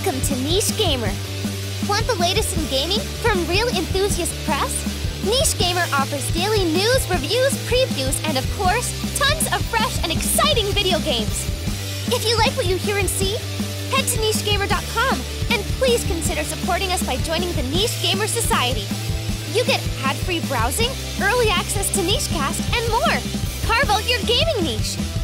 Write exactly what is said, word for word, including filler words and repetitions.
Welcome to Niche Gamer. Want the latest in gaming from Real Enthusiast Press? Niche Gamer offers daily news, reviews, previews, and of course, tons of fresh and exciting video games. If you like what you hear and see, head to niche gamer dot com and please consider supporting us by joining the Niche Gamer Society. You get ad-free browsing, early access to NicheCast, and more. Carve out your gaming niche.